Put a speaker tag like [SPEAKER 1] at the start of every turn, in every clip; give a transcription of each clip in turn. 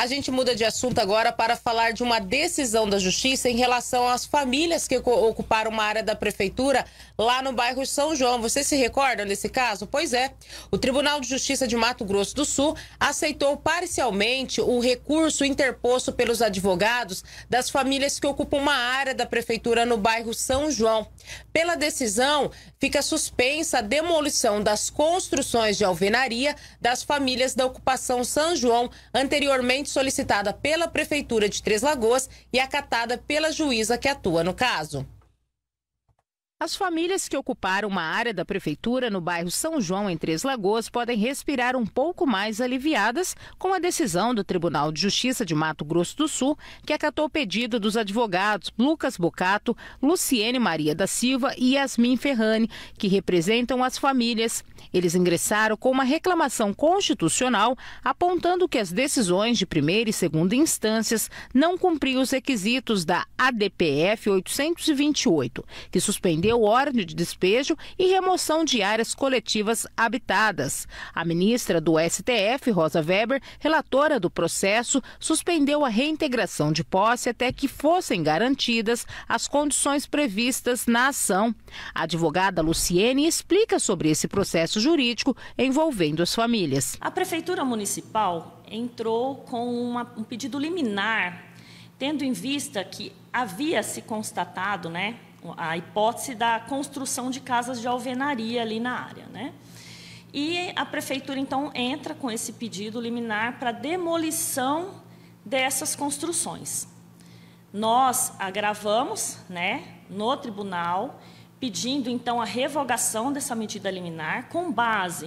[SPEAKER 1] A gente muda de assunto agora para falar de uma decisão da Justiça em relação às famílias que ocuparam uma área da Prefeitura lá no bairro São João. Vocês se recordam desse caso? Pois é. O Tribunal de Justiça de Mato Grosso do Sul aceitou parcialmente o recurso interposto pelos advogados das famílias que ocupam uma área da Prefeitura no bairro São João. Pela decisão, fica suspensa a demolição das construções de alvenaria das famílias da ocupação São João, anteriormente solicitada pela Prefeitura de Três Lagoas e acatada pela juíza que atua no caso. As famílias que ocuparam uma área da Prefeitura no bairro São João, em Três Lagoas, podem respirar um pouco mais aliviadas com a decisão do Tribunal de Justiça de Mato Grosso do Sul, que acatou o pedido dos advogados Lucas Bocato, Luciene Maria da Silva e Yasmin Ferrani, que representam as famílias. Eles ingressaram com uma reclamação constitucional, apontando que as decisões de primeira e segunda instâncias não cumpriam os requisitos da ADPF 828, que suspendeu ordem de despejo e remoção de áreas coletivas habitadas. A ministra do STF, Rosa Weber, relatora do processo, suspendeu a reintegração de posse até que fossem garantidas as condições previstas na ação. A advogada Luciene explica sobre esse processo jurídico envolvendo as famílias.
[SPEAKER 2] A Prefeitura Municipal entrou com um pedido liminar, tendo em vista que havia se constatado, a hipótese da construção de casas de alvenaria ali na área, E a Prefeitura, então, entra com esse pedido liminar para demolição dessas construções. Nós agravamos, no tribunal, pedindo, então, a revogação dessa medida liminar com base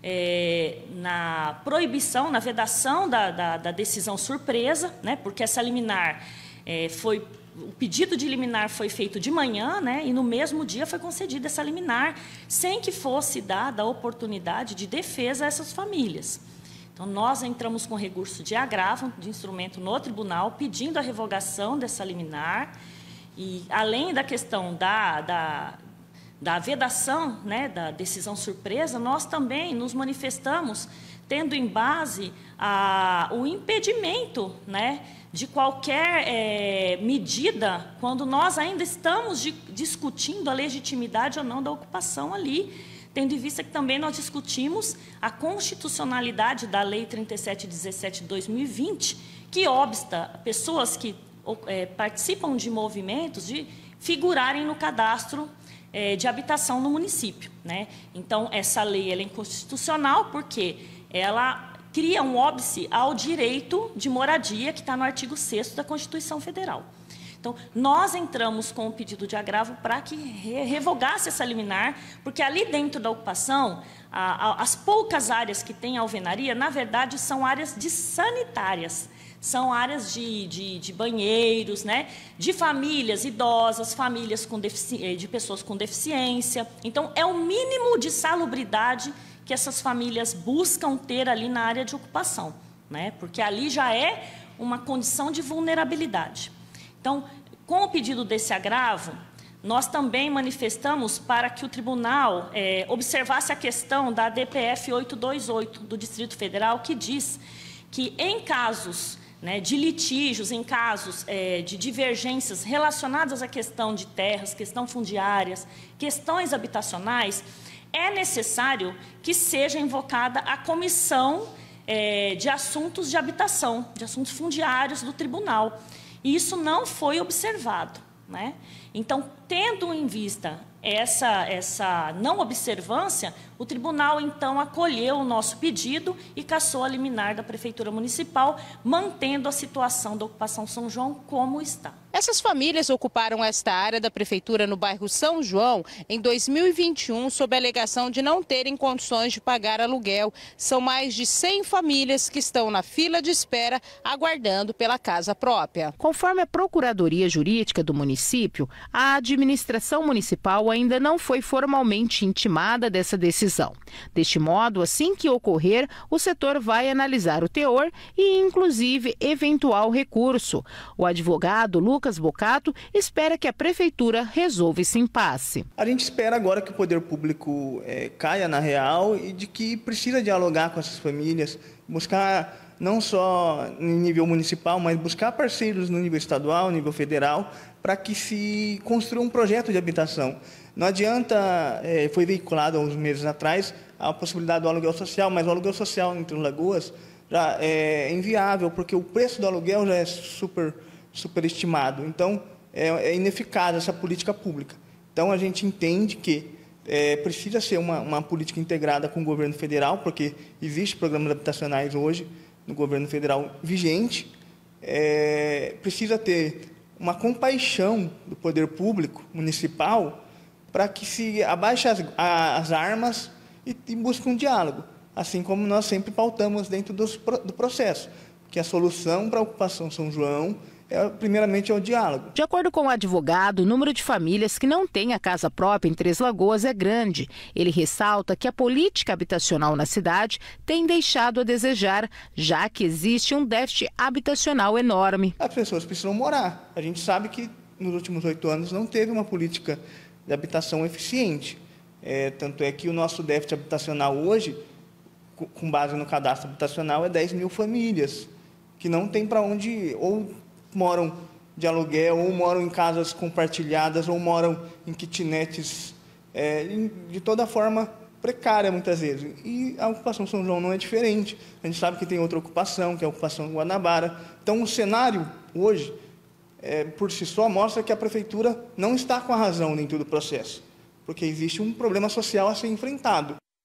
[SPEAKER 2] na proibição, na vedação da decisão surpresa, porque essa liminar o pedido de liminar foi feito de manhã, e no mesmo dia foi concedida essa liminar, sem que fosse dada a oportunidade de defesa a essas famílias. Então, nós entramos com recurso de agravo, de instrumento no tribunal, pedindo a revogação dessa liminar, e além da questão da vedação, da decisão surpresa, nós também nos manifestamos tendo em base o impedimento, de qualquer medida, quando nós ainda estamos discutindo a legitimidade ou não da ocupação ali, tendo em vista que também nós discutimos a constitucionalidade da Lei 3717 de 2020, que obsta pessoas que participam de movimentos de figurarem no cadastro de habitação no município. Então, essa lei ela é inconstitucional porque ela cria um óbice ao direito de moradia que está no artigo 6º da Constituição Federal. Então, nós entramos com o pedido de agravo para que revogasse essa liminar, porque ali dentro da ocupação, as poucas áreas que tem alvenaria, na verdade, são áreas sanitárias. São áreas de banheiros, de famílias idosas, famílias de pessoas com deficiência. Então, é o mínimo de salubridade que essas famílias buscam ter ali na área de ocupação, porque ali já é uma condição de vulnerabilidade. Então, com o pedido desse agravo, nós também manifestamos para que o tribunal observasse a questão da ADPF 828 do Distrito Federal, que diz que em casos de litígios, em casos de divergências relacionadas à questão de terras, questão fundiárias, questões habitacionais, é necessário que seja invocada a comissão de assuntos de habitação, de assuntos fundiários do tribunal. E isso não foi observado. Então, tendo em vista essa não observância, o tribunal, então, acolheu o nosso pedido e cassou a liminar da Prefeitura Municipal, mantendo a situação da ocupação São João como está.
[SPEAKER 1] Essas famílias ocuparam esta área da Prefeitura no bairro São João em 2021 sob a alegação de não terem condições de pagar aluguel. São mais de 100 famílias que estão na fila de espera aguardando pela casa própria. Conforme a Procuradoria Jurídica do município, a administração municipal ainda não foi formalmente intimada dessa decisão. Deste modo, assim que ocorrer, o setor vai analisar o teor e, inclusive, eventual recurso. O advogado Lucas Bocato espera que a Prefeitura resolva esse impasse.
[SPEAKER 3] A gente espera agora que o poder público caia na real e de que precisa dialogar com essas famílias, buscar não só em nível municipal, mas buscar parceiros no nível estadual, nível federal, para que se construa um projeto de habitação. Não adianta, foi veiculado há uns meses atrás a possibilidade do aluguel social, mas o aluguel social em Três Lagoas já é inviável, porque o preço do aluguel já é superestimado. Então, é ineficaz essa política pública. Então, a gente entende que precisa ser uma política integrada com o governo federal, porque existem programas habitacionais hoje no governo federal vigente. Precisa ter uma compaixão do poder público municipal para que se abaixe as armas e busque um diálogo, assim como nós sempre pautamos dentro do processo, que a solução para a ocupação São João primeiramente é o diálogo.
[SPEAKER 4] De acordo com o advogado, o número de famílias que não têm a casa própria em Três Lagoas é grande. Ele ressalta que a política habitacional na cidade tem deixado a desejar, já que existe um déficit habitacional enorme.
[SPEAKER 3] As pessoas precisam morar. A gente sabe que nos últimos 8 anos não teve uma política de habitação eficiente. Tanto é que o nosso déficit habitacional hoje, com base no cadastro habitacional, é 10 mil famílias, que não tem para onde, ou moram de aluguel, ou moram em casas compartilhadas, ou moram em kitnets, de toda forma precária muitas vezes. E a ocupação São João não é diferente. A gente sabe que tem outra ocupação, que é a ocupação Guanabara. Então, o cenário hoje, por si só, mostra que a prefeitura não está com a razão dentro do processo, porque existe um problema social a ser enfrentado.